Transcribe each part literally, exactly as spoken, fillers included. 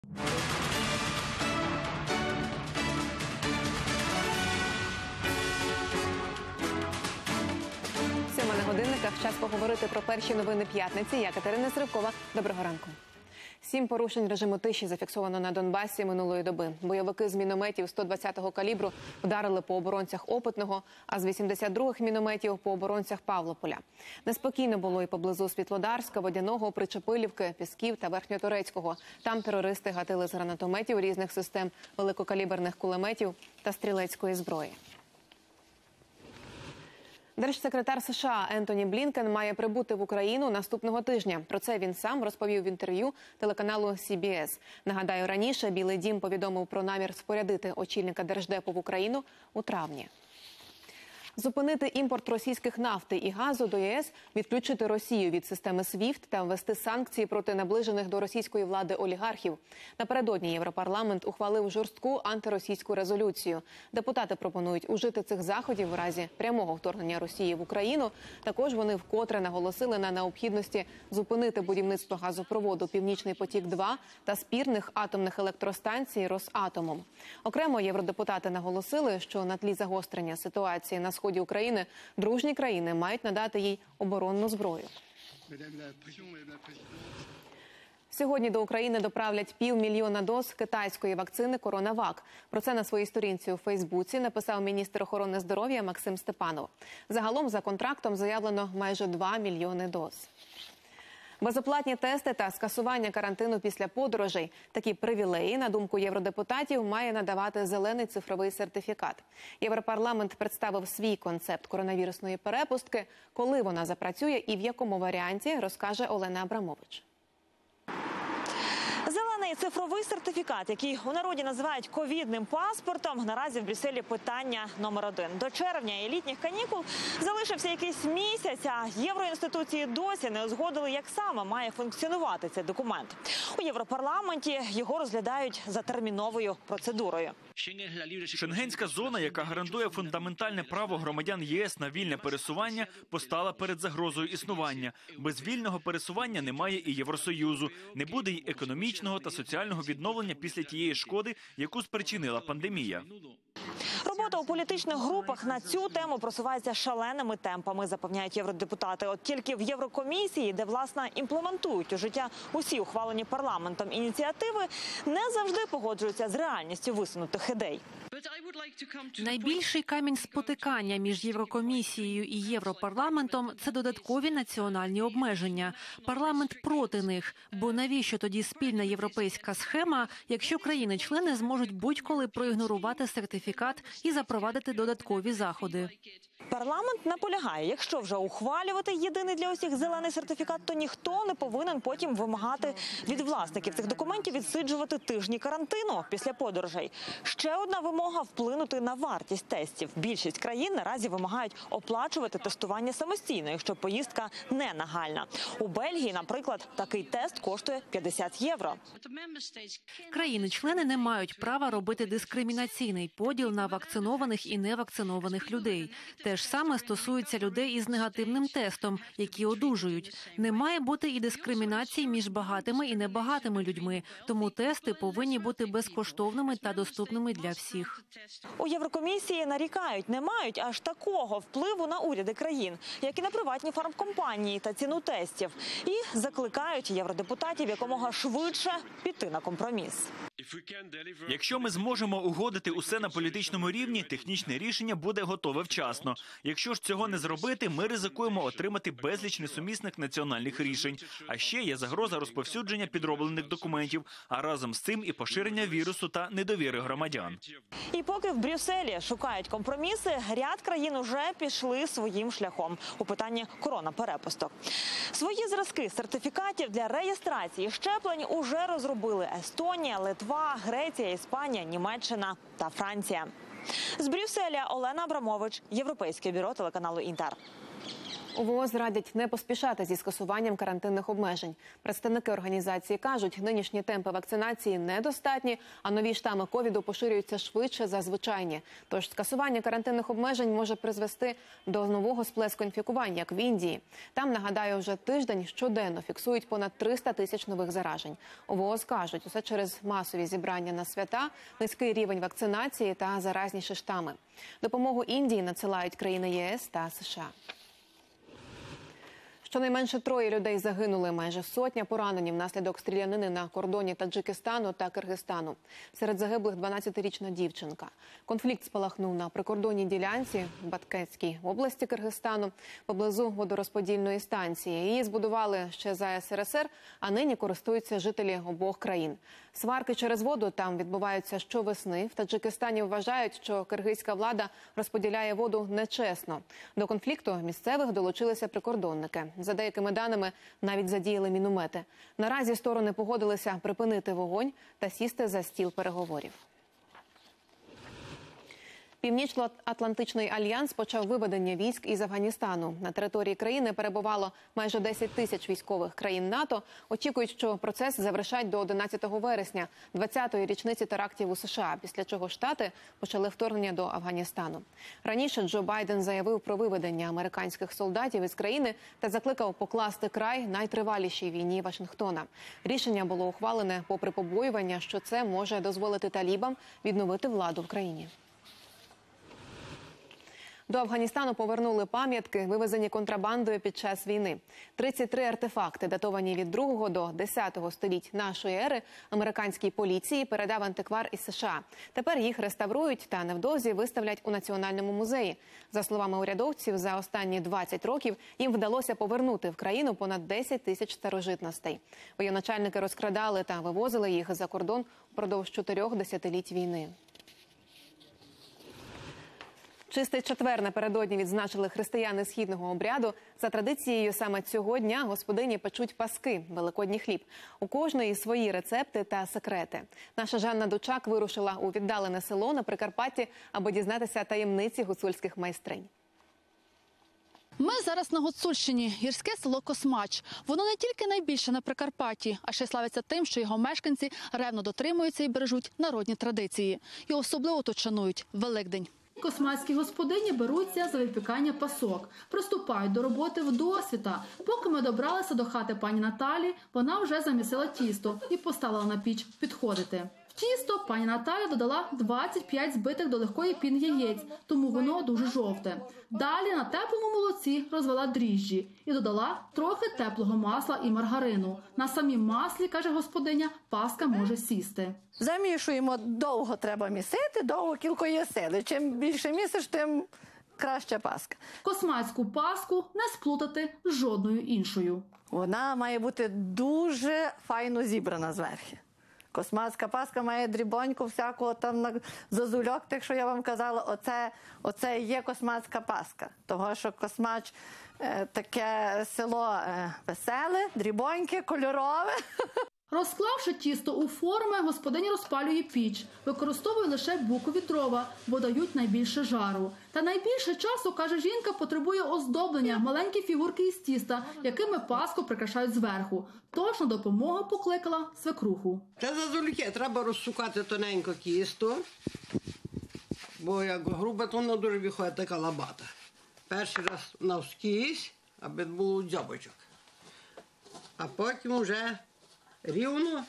Сьома на годинниках. Час поговорити про перші новини п'ятниці. Я Катерина Сривкова. Доброго ранку. Сім порушень режиму тиші зафіксовано на Донбасі минулої доби. Бойовики з мінометів сто двадцятого калібру вдарили по оборонцях Опитного, а з вісімдесят других мінометів по оборонцях Павлополя. Неспокійно було і поблизу Світлодарська, Водяного, Причепилівки, Пісків та Верхньоторецького. Там терористи гатили з гранатометів різних систем, великокаліберних кулеметів та стрілецької зброї. Держсекретар США Ентоні Блінкен має прибути в Україну наступного тижня. Про це він сам розповів в інтерв'ю телеканалу Сі Бі Ес. Нагадаю, раніше Білий дім повідомив про намір спорядити очільника Держдепу в Україну у травні. Зупинити імпорт російських нафти і газу до Є Ес, відключити Росію від системи свіфт та ввести санкції проти наближених до російської влади олігархів. Напередодні Європарламент ухвалив жорстку антиросійську резолюцію. Депутати пропонують ужити цих заходів в разі прямого вторгнення Росії в Україну. Також вони вкотре наголосили на необхідності зупинити будівництво газопроводу «Північний потік-два» та спірних атомних електростанцій Росатомом. Окремо євродепутати наголосили, що на тлі загострення ситуації на сході України дружні країни мають надати їй оборонну зброю. Сьогодні до України доправлять півмільйона доз китайської вакцини «Коронавак». Про це на своїй сторінці у Фейсбуці написав міністр охорони здоров'я Максим Степанов. Загалом за контрактом заявлено майже два мільйони доз. Безоплатні тести та скасування карантину після подорожей. Такі привілеї, на думку євродепутатів, має надавати зелений цифровий сертифікат. Європарламент представив свій концепт коронавірусної перепустки. Коли вона запрацює і в якому варіанті, розкаже Олена Абрамович. Зелений цифровий сертифікат, який у народі називають ковідним паспортом, наразі в Брюсселі питання номер один. До червня і літніх канікул залишився якийсь місяць, а євроінституції досі не узгодили, як саме має функціонувати цей документ. У Європарламенті його розглядають за терміновою процедурою. Шенгенська зона, яка гарантує фундаментальне право громадян Є Ес на вільне пересування, постала перед загрозою існування. Без вільного пересування немає і Євросоюзу, не буде й економічного та соціального відновлення після тієї шкоди, яку спричинила пандемія. Робота у політичних групах на цю тему просувається шаленими темпами, запевняють євродепутати. От тільки в Єврокомісії, де, власне, імплементують у життя усі ухвалені парламентом ініціативи, не завжди погоджуються з реальністю висунутих ідей. Найбільший камінь спотикання між Єврокомісією і Європарламентом – це додаткові національні обмеження. Парламент проти них, бо навіщо тоді спільна європейська схема, якщо країни-члени зможуть будь-коли проігнорувати сертифікат і запровадити додаткові заходи. Парламент наполягає, якщо вже ухвалювати єдиний для усіх зелений сертифікат, то ніхто не повинен потім вимагати від власників цих документів відсиджувати тижні карантину після подорожей. Ще одна вимога – вплинути на вартість тестів. Більшість країн наразі вимагають оплачувати тестування самостійно, якщо поїздка не нагальна. У Бельгії, наприклад, такий тест коштує п'ятдесят євро. Країни-члени не мають права робити дискримінаційний поділ на вакцинованих і невакцинованих людей. Те ж саме стосується людей із негативним тестом, які одужують. Не має бути і дискримінації між багатими і небагатими людьми, тому тести повинні бути безкоштовними та доступними для всіх. У Єврокомісії нарікають, не мають аж такого впливу на уряди країн, як і на приватні фармкомпанії та ціну тестів. І закликають євродепутатів якомога швидше піти на компроміс. Якщо ми зможемо угодити усе на політичному рівні, технічне рішення буде готове вчасно. Якщо ж цього не зробити, ми ризикуємо отримати безліч несумісних національних рішень. А ще є загроза розповсюдження підроблених документів, а разом з цим і поширення вірусу та недовіри громадян. І поки в Брюсселі шукають компроміси, ряд країн уже пішли своїм шляхом у питанні коронаперепусток. Свої зразки сертифікатів для реєстрації щеплень уже розробили Естонія, Литва, Греція, Іспанія, Німеччина та Франція. З Брюсселя Олена Абрамович, Європейське бюро телеканалу Інтер. У ВООЗ радять не поспішати зі скасуванням карантинних обмежень. Представники організації кажуть, нинішні темпи вакцинації недостатні, а нові штами ковіду поширюються швидше за звичайні. Тож скасування карантинних обмежень може призвести до нового сплеску інфікувань, як в Індії. Там, нагадаю, вже тиждень щоденно фіксують понад триста тисяч нових заражень. У ВООЗ кажуть, усе через масові зібрання на свята, низький рівень вакцинації та заразніші штами. Допомогу Індії надсилають країни ЄС та США. Щонайменше троє людей загинули, майже сотня поранені внаслідок стрілянини на кордоні Таджикистану та Киргизстану. Серед загиблих дванадцятирічна дівчинка. Конфлікт спалахнув на прикордонній ділянці в Баткентській області Киргизстану, поблизу водорозподільної станції. Її збудували ще за ес ер ес ер, а нині користуються жителі обох країн. Сварки через воду там відбуваються щовесни. В Таджикистані вважають, що киргизька влада розподіляє воду нечесно. До конфлікту місцевих долучилися прикордонники. За деякими даними, навіть задіяли міномети. Наразі сторони погодилися припинити вогонь та сісти за стіл переговорів. Північно-Атлантичний альянс почав виведення військ із Афганістану. На території країни перебувало майже десять тисяч військових країн НАТО. Очікують, що процес завершать до одинадцятого вересня, двадцятої річниці терактів у США, після чого Штати почали вторгнення до Афганістану. Раніше Джо Байден заявив про виведення американських солдатів із країни та закликав покласти край найтривалішій війні Вашингтона. Рішення було ухвалене попри побоювання, що це може дозволити талібам відновити владу в країні. До Афганістану повернули пам'ятки, вивезені контрабандою під час війни. тридцять три артефакти, датовані від другого до десятого століть нашої ери, американській поліції передав антиквар із США. Тепер їх реставрують та невдовзі виставлять у Національному музеї. За словами урядовців, за останні двадцять років їм вдалося повернути в країну понад десять тисяч старожитностей. Воєначальники розкрадали та вивозили їх за кордон впродовж чотирьох десятиліть війни. Чистий четвер напередодні відзначили християни східного обряду. За традицією, саме цього дня господині печуть паски – великодній хліб. У кожної свої рецепти та секрети. Наша Жанна Дучак вирушила у віддалене село на Прикарпатті, аби дізнатися таємниці гуцульських майстринь. Ми зараз на Гуцульщині, гірське село Космач. Воно не тільки найбільше на Прикарпатті, а ще славиться тим, що його мешканці ревно дотримуються і бережуть народні традиції. І особливо тут шанують Великдень. Космацькі господині беруться за випікання пасок. Приступають до роботи вдосвіта. Поки ми добралися до хати пані Наталі, вона вже замісила тісто і поставила на піч підходити. В тісто пані Наталя додала двадцять п'ять збитих до легкої піни яєць, тому воно дуже жовте. Далі на теплому молоці розвела дріжджі і додала трохи теплого масла і маргарину. На самім маслі, каже господиня, паска може сісти. Замішуємо, довго треба місити, довго кілької сили. Чим більше місиш, тим краща паска. Космацьку паску не сплутати з жодною іншою. Вона має бути дуже файно зібрана зверху. Космацька паска має дрібоньку всякого там на зозульок, тих, що я вам казала, оце, оце є космацька паска. Того, що Космач е, таке село е, веселе, дрібоньке, кольорове. Розклавши тісто у форми, господиня розпалює піч. Використовує лише букові дрова, бо дають найбільше жару. Та найбільше часу, каже жінка, потребує оздоблення маленькі фігурки із тіста, якими паску прикрашають зверху. Тож на допомогу покликала свекруху. Це зазульки, треба розсукати тоненько тісто, бо як грубе, то воно дуже виходить така лабата. Перший раз навскізь, аби було дзьобочок, а потім вже рівно,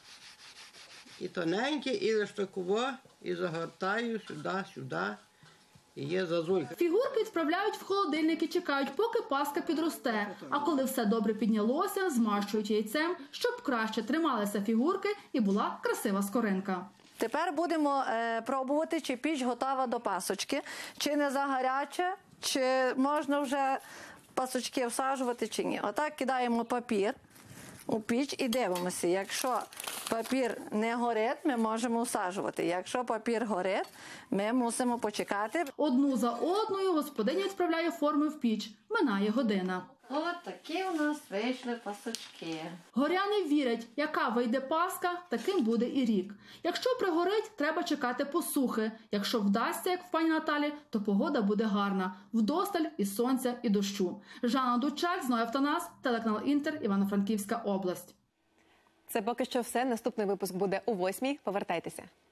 і тоненьке, і лише таково, і загортаю сюди, сюди, і є зазулька. Фігурки відправляють в холодильник і чекають, поки паска підросте. А коли все добре піднялося, змащують яйцем, щоб краще трималися фігурки і була красива скоринка. Тепер будемо е, пробувати, чи піч готова до пасочки, чи не загаряча, чи можна вже пасочки всаджувати, чи ні. Отак кидаємо папір у піч і дивимося. Якщо папір не горить, ми можемо всаджувати. Якщо папір горить, ми мусимо почекати. Одну за одною господиня відправляє форми в піч. Минає година. От такі у нас вийшли пасочки. Горяни вірять, яка вийде Пасха, таким буде і рік. Якщо пригорить, треба чекати посухи. Якщо вдасться, як в пані Наталі, то погода буде гарна. Вдосталь і сонця, і дощу. Жанна Дучак, Зноя Автонас, телеканал Інтер, Івано-Франківська область. Це поки що все. Наступний випуск буде о восьмій. Повертайтеся.